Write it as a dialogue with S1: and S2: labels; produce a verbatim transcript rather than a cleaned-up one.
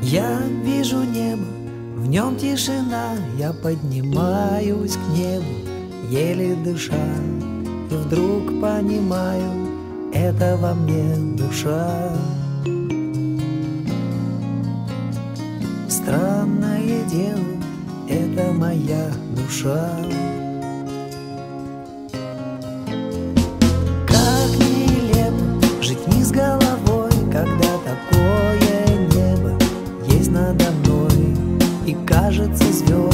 S1: Я вижу небо, в нем тишина, я поднимаюсь к небу, еле дыша, и вдруг понимаю, это во мне душа. Странное дело, это моя душа. Как нелепо жить вниз головой, когда такое небо есть надо мной, и кажется звезд